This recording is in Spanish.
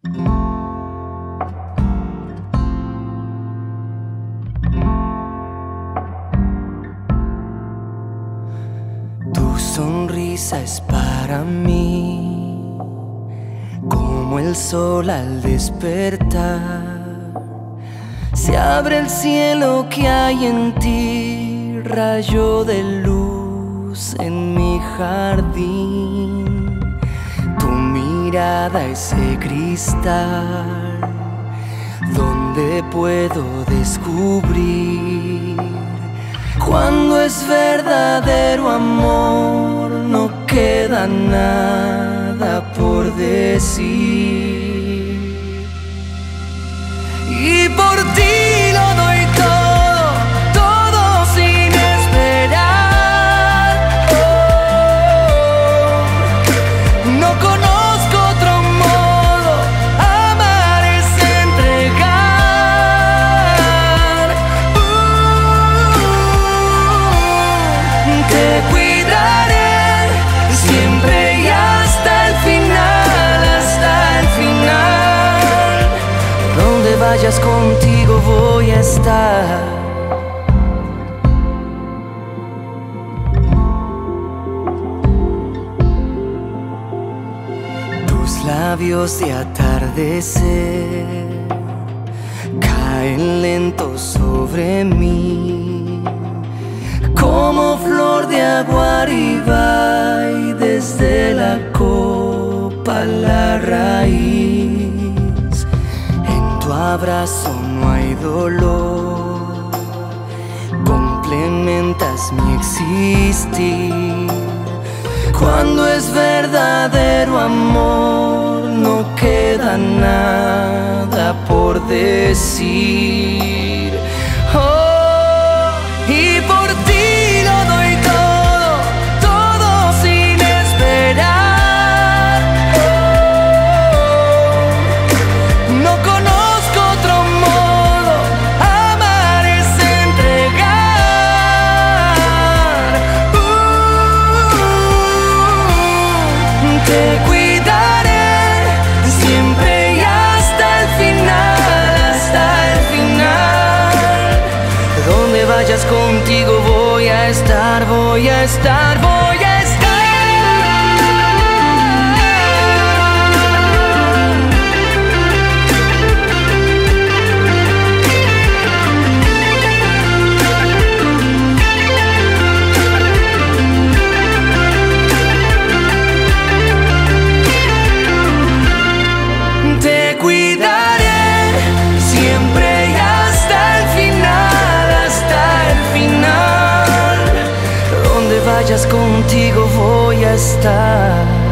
Tu sonrisa es para mí como el sol al despertar. Se abre el cielo que hay en ti, rayo de luz en mi jardín. Tu mirada ese cristal donde puedo descubrir cuando es verdadero amor. No queda nada por decir, y por ti lo doy todo, todo sin esperar. No conozco otro modo, amar es entregar. Te cuidaré siempre y hasta el final, hasta el final. Donde vayas contigo voy a estar. Tus labios de atardecer caen lentos sobre mí, como flor de agua arriba y desde la copa a la raíz. En tu abrazo no hay dolor, complementas mi existir. Cuando es verdadero amor, no queda nada por decir. Oh, y por ti lo doy todo, todo sin esperar. No conozco otro modo, amar es entregar. Te cuidaré siempre y hasta el final, hasta el final. Donde vayas contigo voy a estar, voy a estar, voy a estar. Te cuidaré siempre y hasta el final, hasta el final. Donde vayas contigo voy a estar.